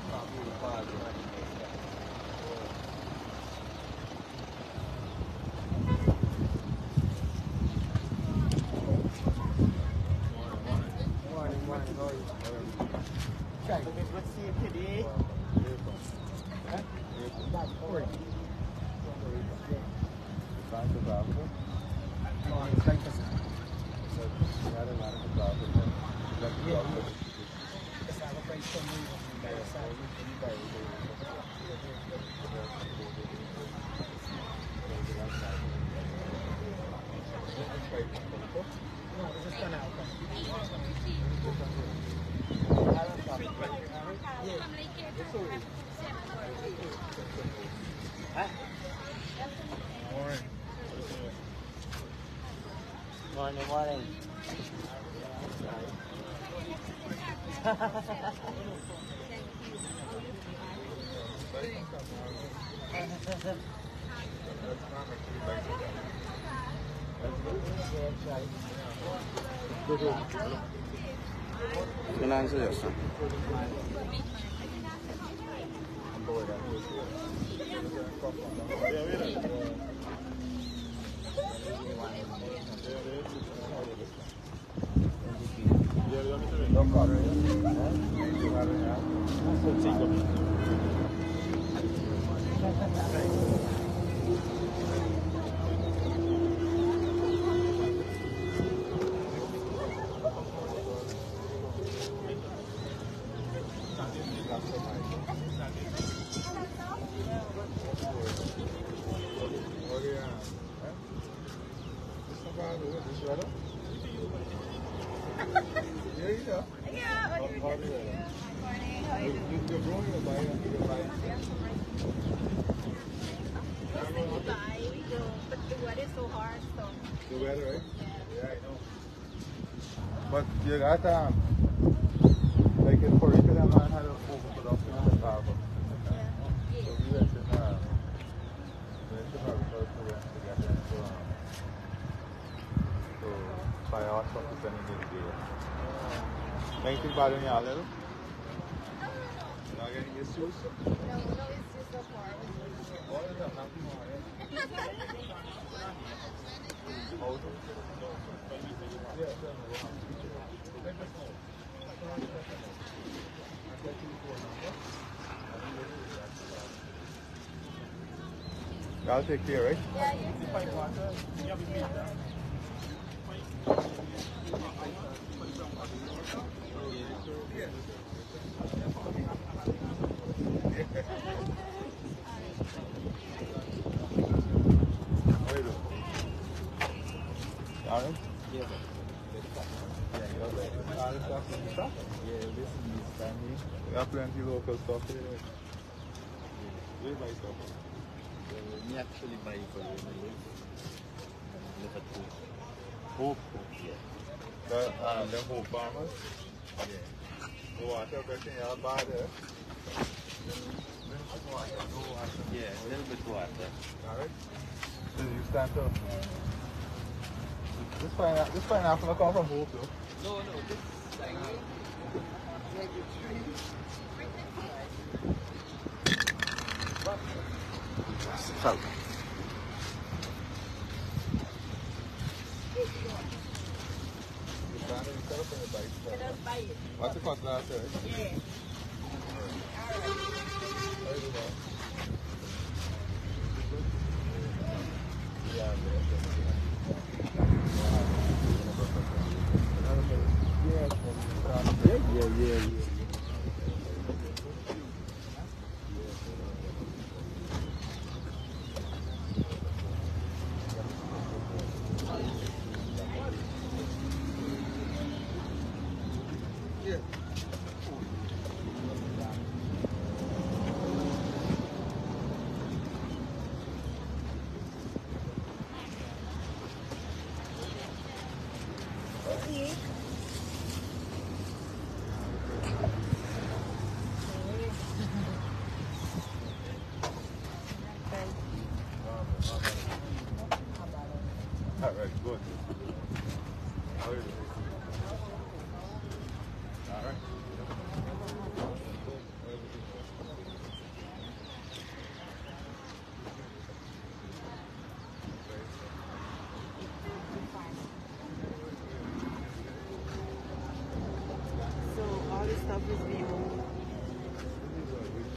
Morning. Finance చేస్తా But you got like in Puerto Rico, that man had a overproduction of the carbon. So we went to have first to get into to buy our stuff to send in the day. Anything bad in your little? Not getting issues? No, it's just a part. What is that? Nothing more, yeah? I'll take care, right? Yeah, you Aaron? Yeah. Yeah, this is family. We have plenty of local stuff here. We buy stuff. We actually buy for you. Live at home. Hope, yeah. The whole farmers? Yeah. The water, everything else bad there. Yeah, a little bit water. Alright? So you stand up. This pineapple will come from Hope though. No, this is like a tree. Sal. What's the cost last year? Yeah. Yeah.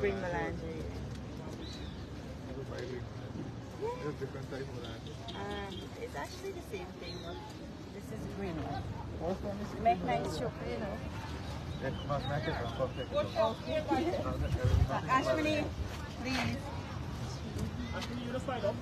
bring melange. Everybody, there's different types of land. It's actually the same thing. This is green. What's one is Make nice chocolate, you know. It must make it from perfect. Ashwini, please. Ashwini, you just find out.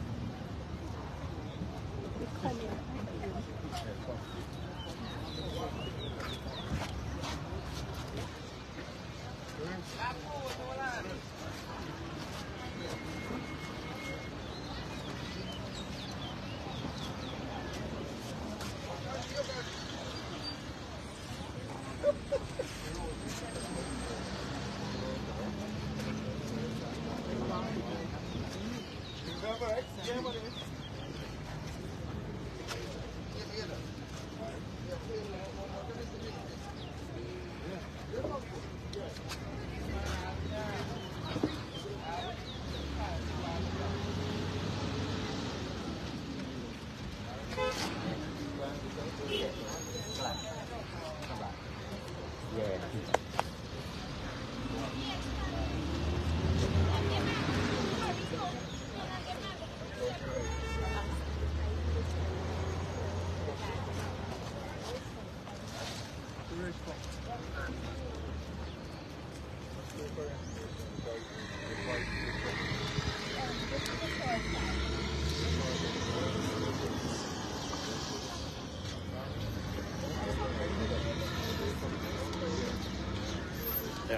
Yeah.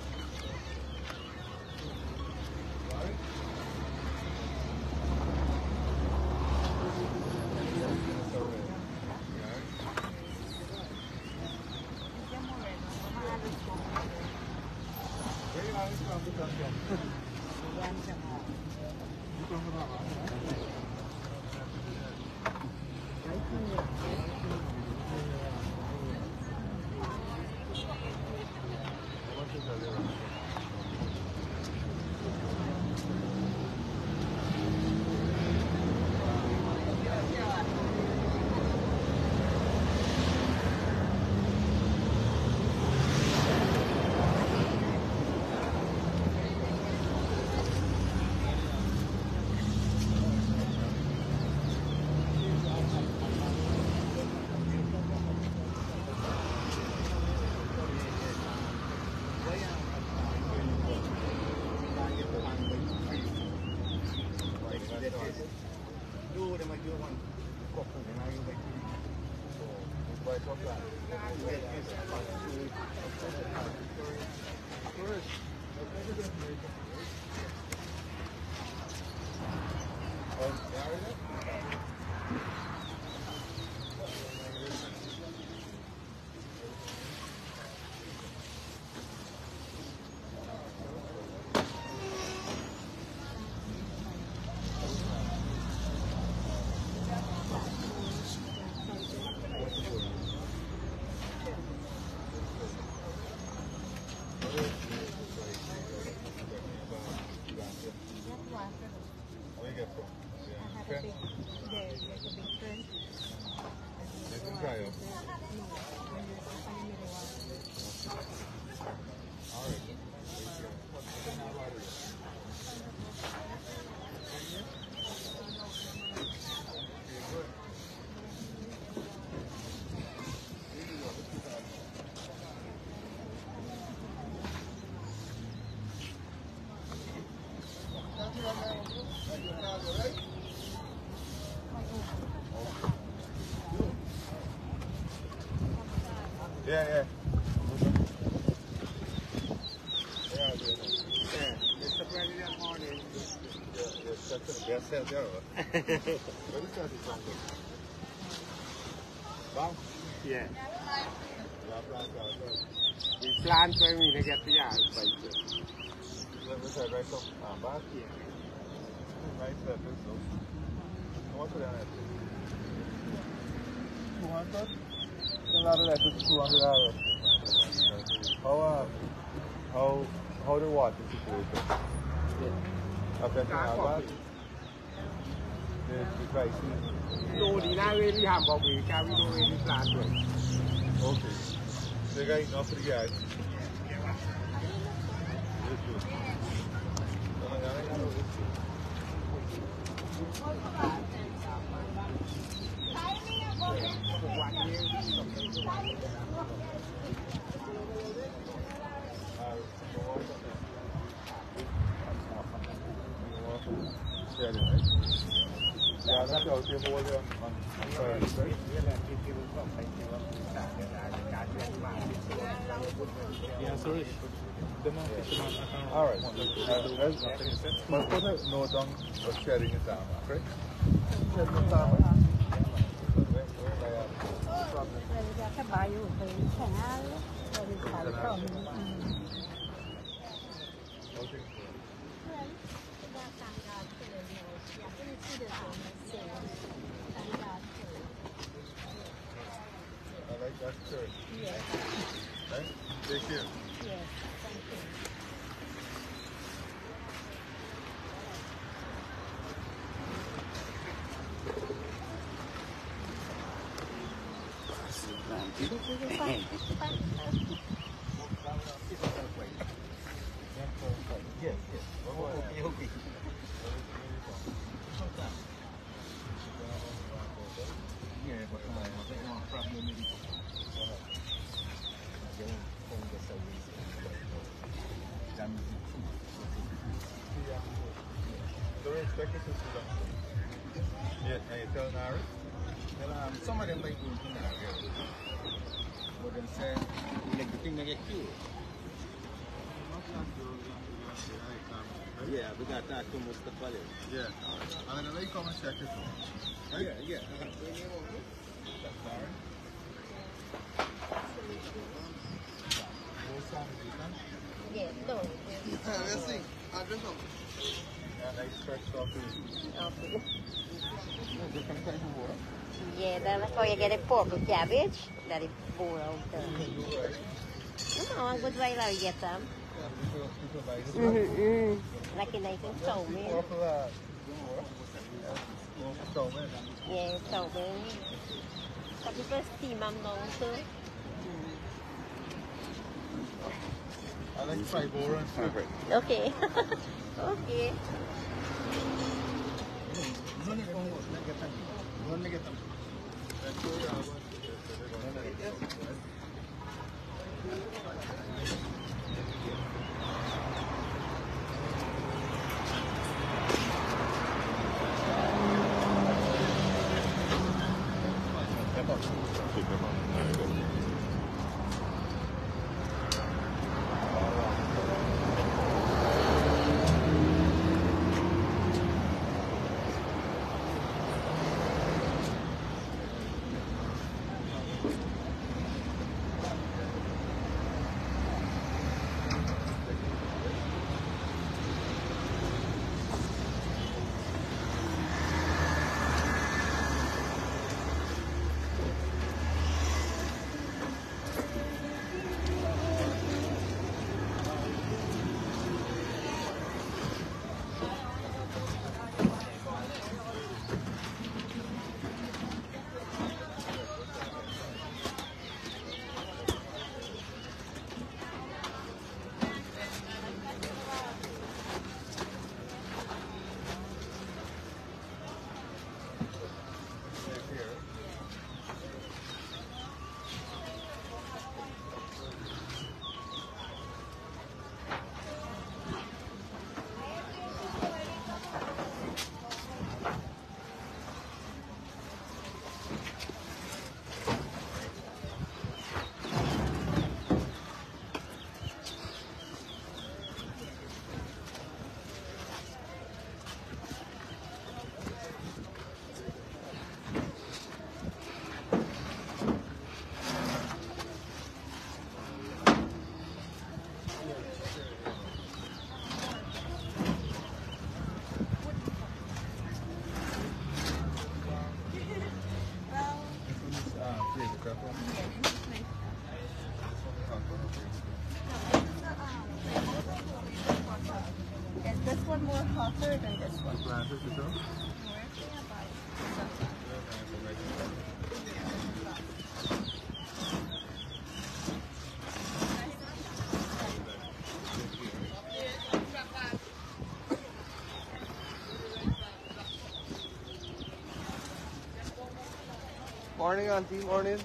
Yeah. Yeah. We plan for me to get the yard. Let me try right some back. Yeah. Right there, this so. How much would that? 200? A lot of that is $200. How the water situation? Affecting our back? The crisis? No, we don't really have, but we don't really plan to it. Okay. So you got enough for the yard? Yes, sharing, right? Yeah, that's out here hold on Thursday, right? Yeah, sorry. All right. But put a note down for sharing it down, okay? Sharing it down. I like that shirt. Yes. Right? Take care. Yes. Thank you. Yes, yes. Okay. Yeah, but I think no problem with it. Don't expect us to see that. Yeah, and you tell Nara? Well, some of them might go into that, but them say, like the thing they get killed. Yeah, we got that too much stuff on it. Yeah. And then they come and check it out. Right? Yeah. That's Nara. More songs, you can? Yes, no. Let's see. I don't know. And I fresh coffee. Okay. Different kinds of water. Yeah, then before you get a pork with cabbage, that is bowl out there. No, I would like to get them. People buy this Like a nice and soul, man. More for that. More for salmon. Yeah, soul, man. Some people steam them now, too. I like fried boar and stuff. Okay. Okay. Is this one more hotter than this one? Planted, you know? Morning, Auntie. Morning.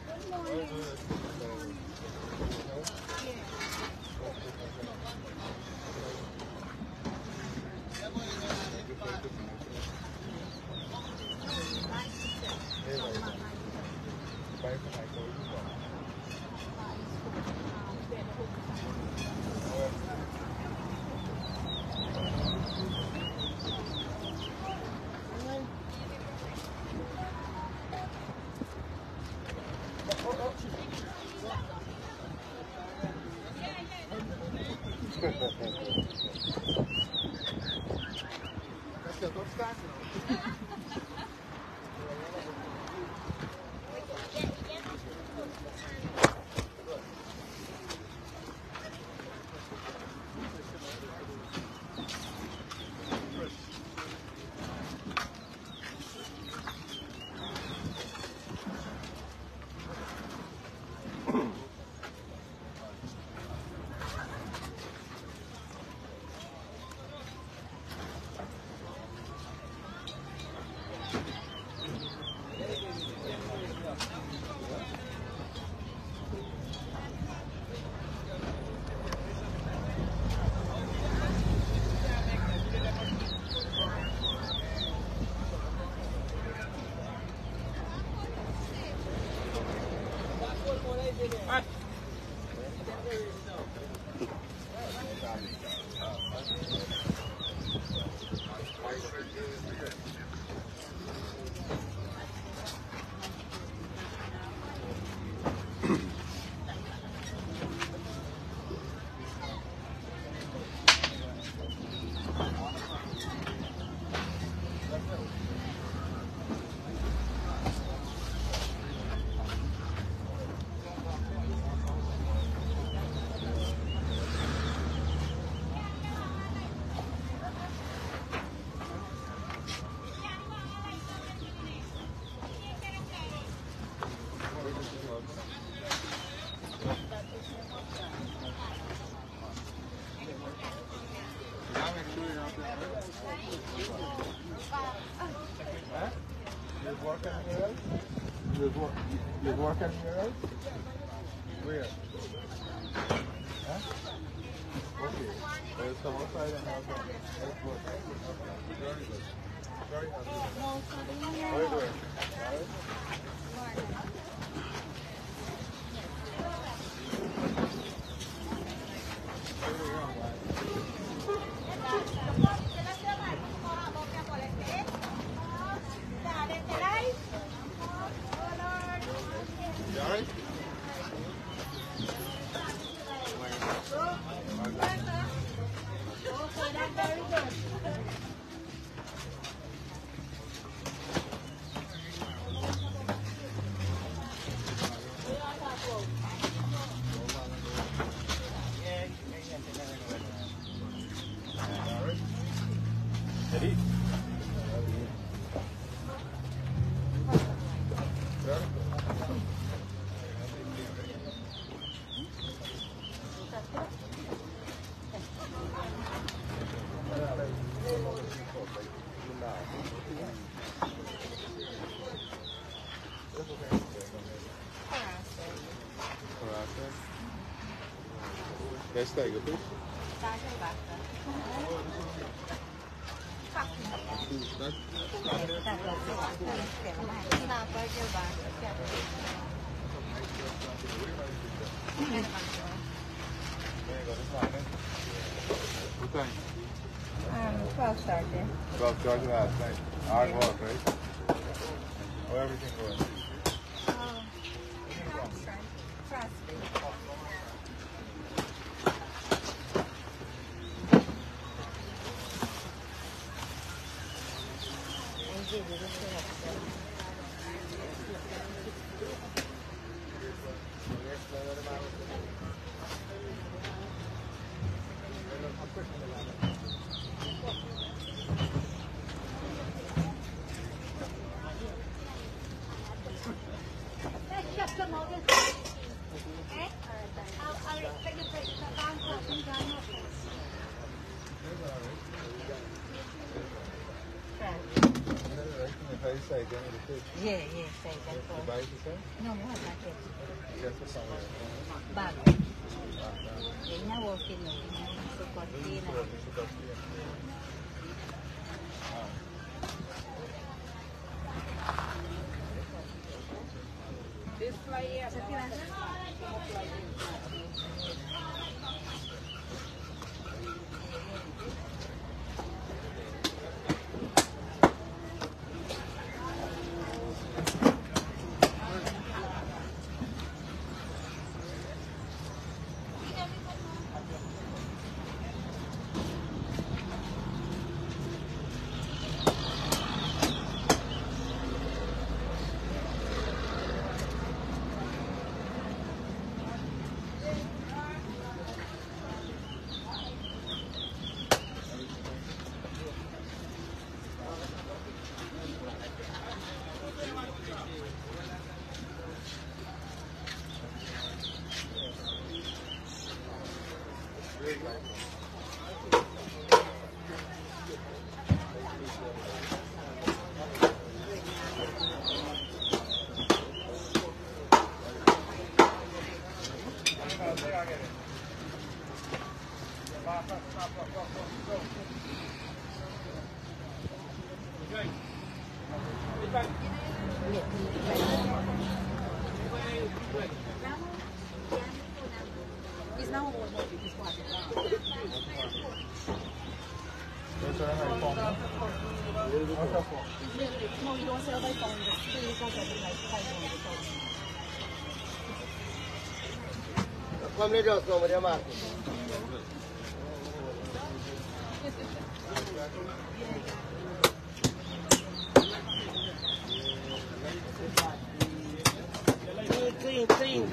That's your top start now. You work anywhere else? Where? Huh? Okay. There's some outside and have one. That's good. Very good. Very happy. How are you doing? All right? You all right? Ready? Best tiger fish? What time? 12 started. 12 charge last night. Hard work, right? How everything going? Yeah, say that. You buy it yourself? No more, not yet. Yes, for somewhere. Bago. Yan na, walking na. Support din na. This fly here. Sa pinasa? It's now over. It's what? That's what I found. What's that for? No, you don't sell by pound. You don't get it like 500. Come let us know with your market. Clean.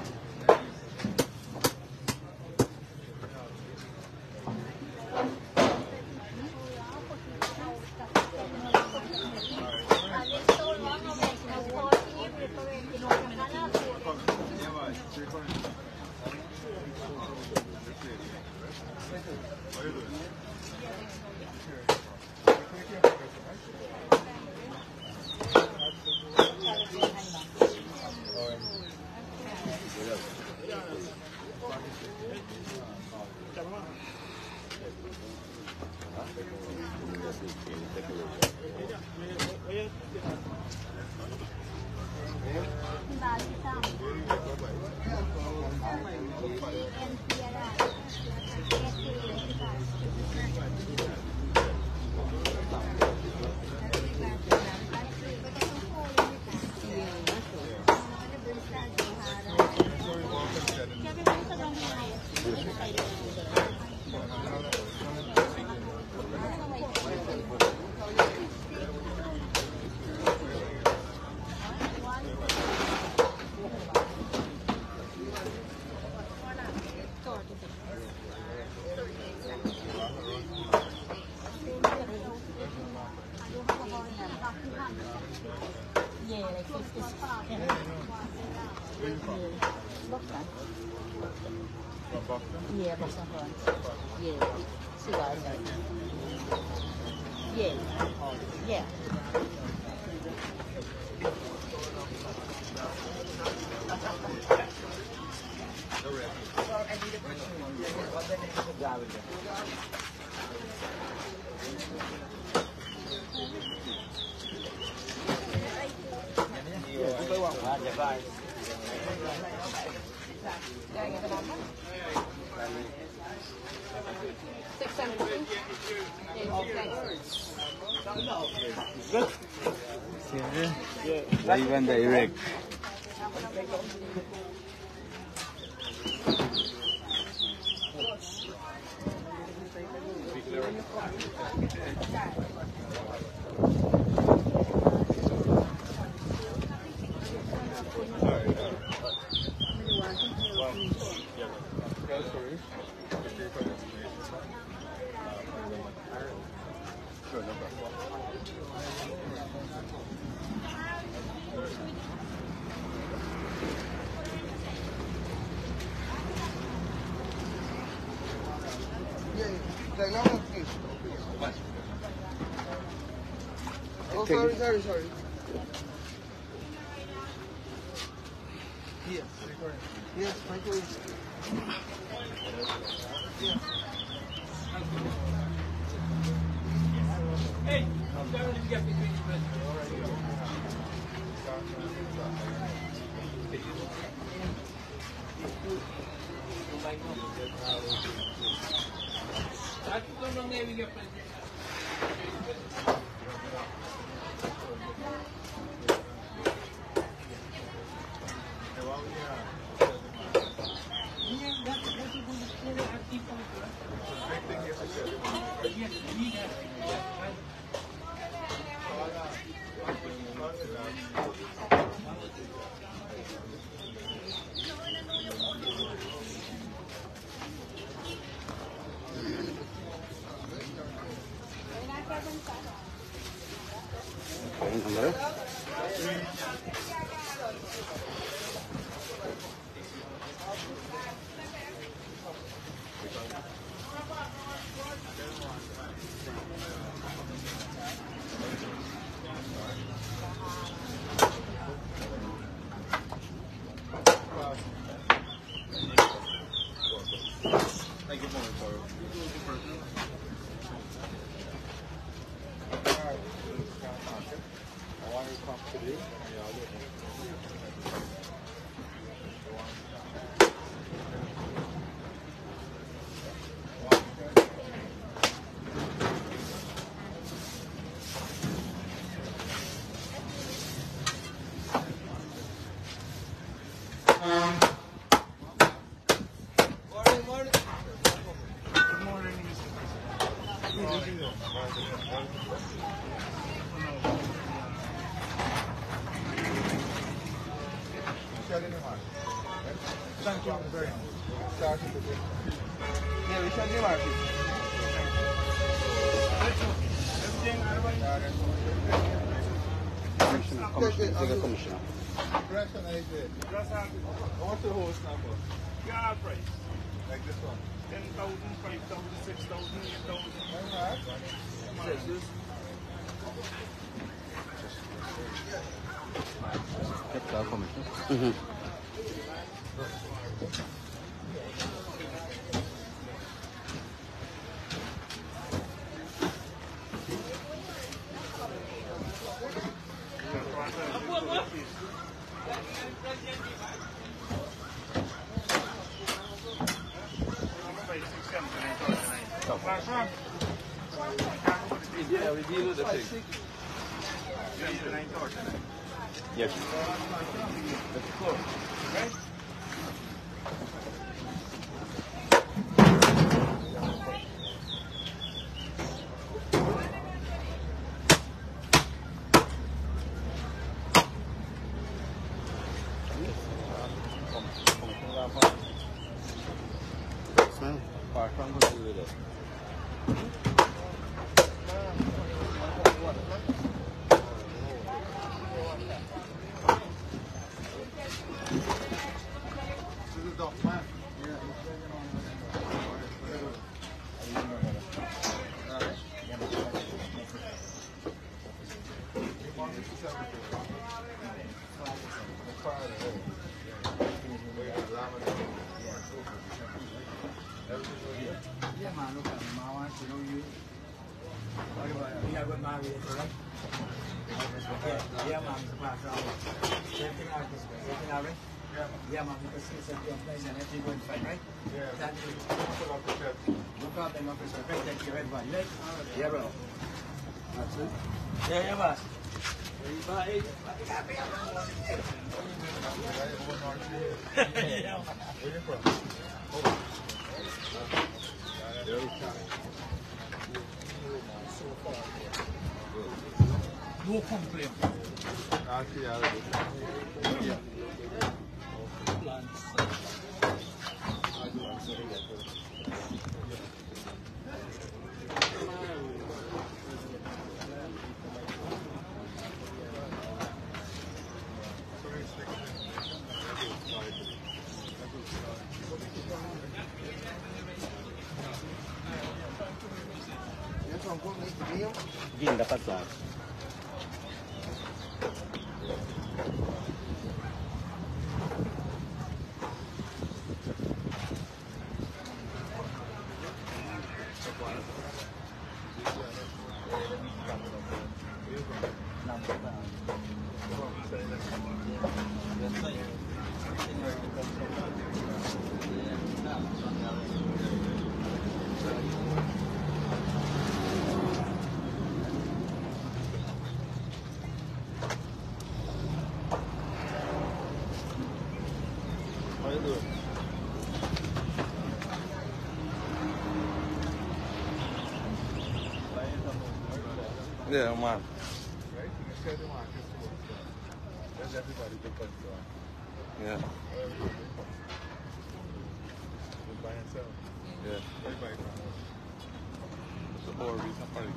Yeah, like 50. Yeah, Boston. Yeah, she was like. Yeah, yeah. Live and direct. Oh, sorry. Yes, microwave. Thank you very much. Starting to get. Yeah, we shall be market. Commissioner. Impression I did. What's the host number? Yeah, price. Like this one. 10,000, 5,000, 6,000, 8,000. Alright. Yeah, we deal with the thing. Yes. That's close. Right? Yeah, man, look at him. I want to know you. Yeah, good man, right? Yeah, man, it's about same thing like this, everything all right? Yeah, man, you can see something place and everything going fine, right? Yeah. Thank you. No problem, officer. Right, thank you, everybody, right? Yeah, bro. That's it. Yeah, boss. Bye. Where you from? No complaint. Yeah. Gin dapat lang. Yeah, man. Right? You can share the market too. Let everybody to come to. Yeah. You buy and sell. Yeah. Where you buy from? It's a more recent party.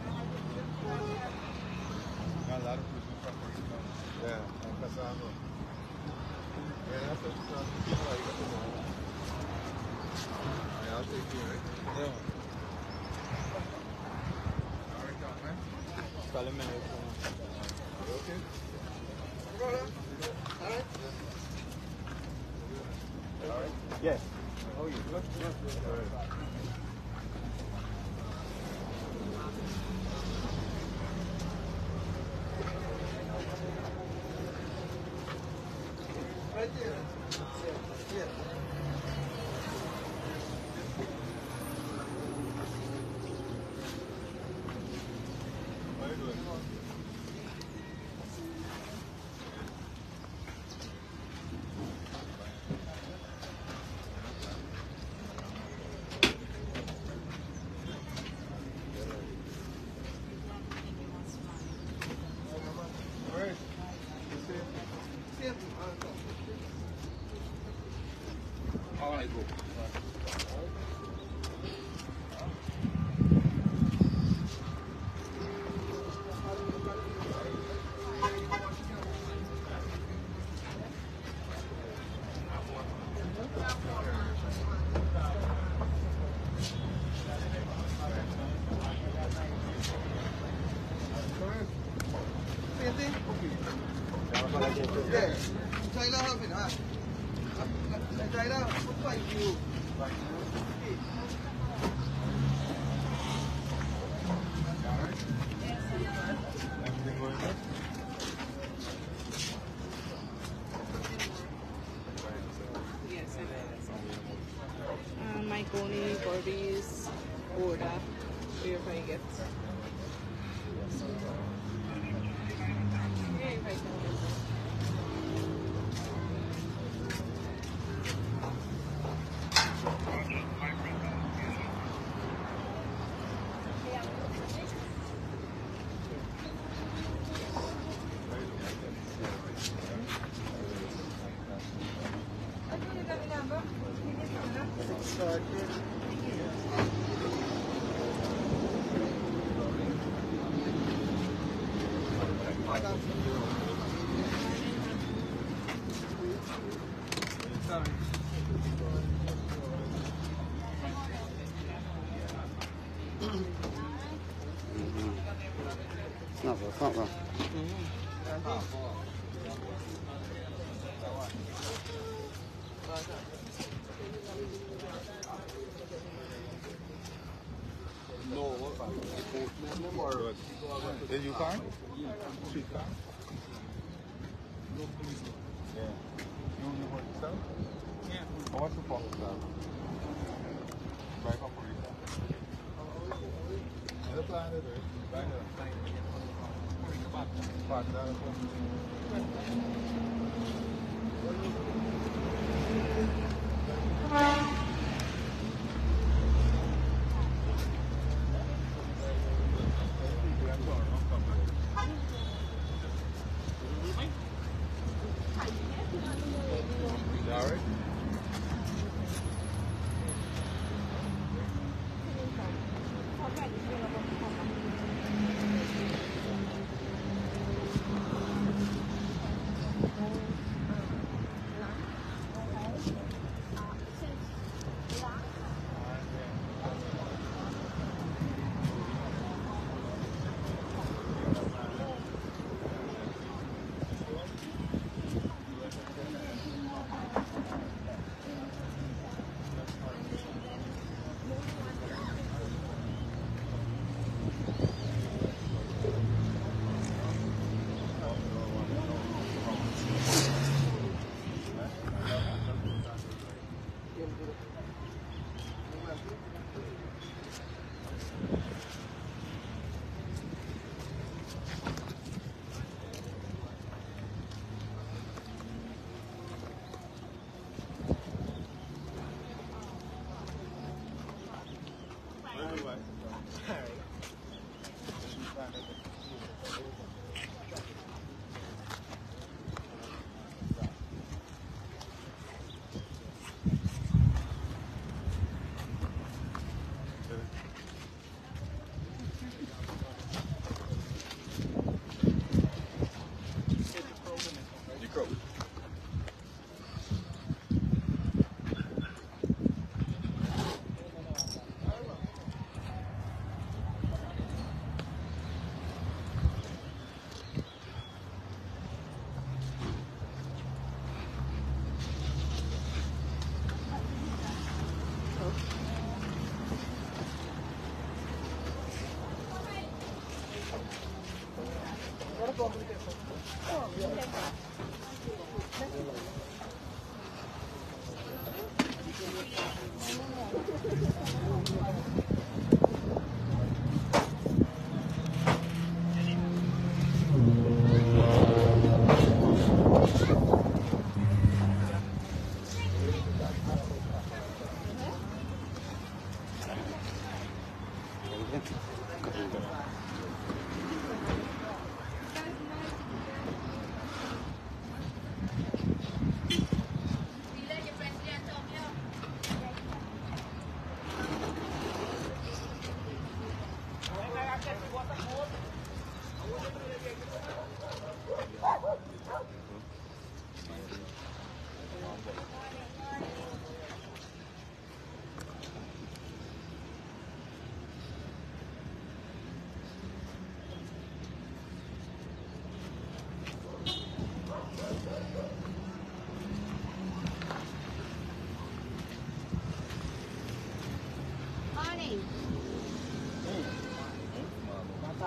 Got a lot of people from Portugal. Yeah, and Cassava. Yeah, that's what people like. I'll take you, right? Yeah. All right, young man. Call him in. Okay. All right. Yes. Oh, you look. All right. Right there. Yeah. Very good. Yeah. China helping, huh? China, thank you. Everything going good? Yes, my Coney, Corby's, Oda, wherever I get. Yeah, if I can. It's not wrong. Is you car? Street car? Yeah. You work yourself? Yeah. How much you for yourself? Bike operator. Ano plan ito eh? Bike partner. Alright.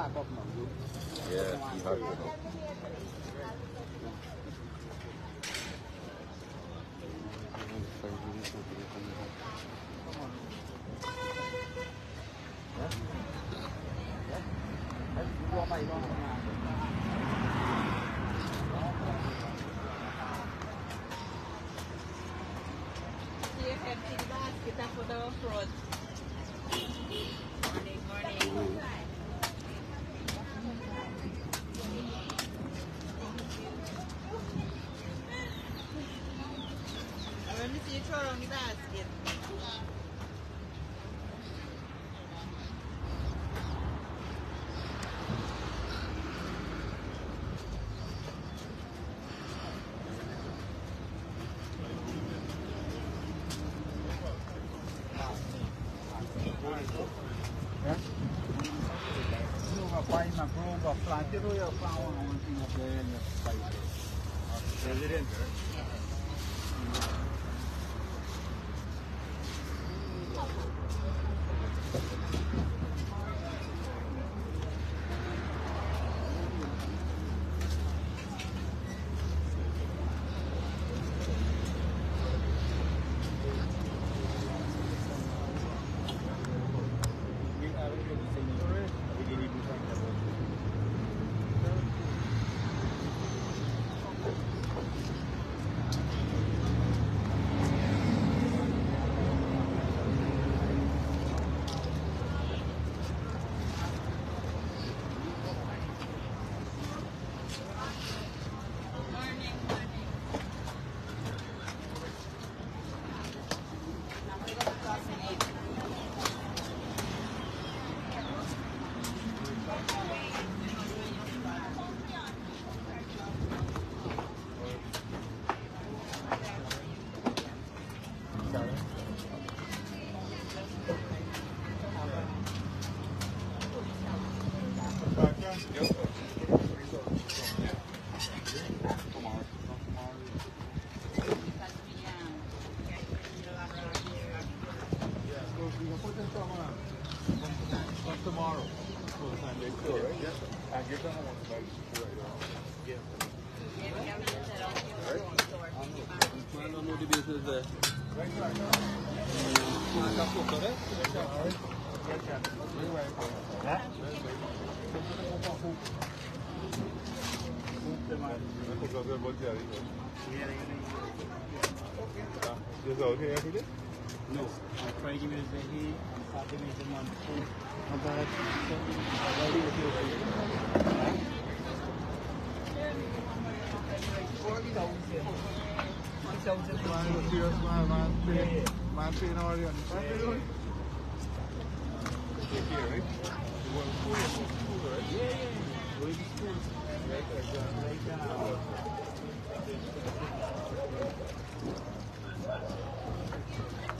back up now. Yeah, you have to know. See your head in the basket and put our fruit. Morning. And when we see you throw around the basket. President. Tomorrow. And give them one back. I don't know the business there. Just out here every day? No, I try to give it the heat and start to make them on food. Man, serious man paying all the money. Take care, right? You want school, right? Yeah. Going to school. Right now.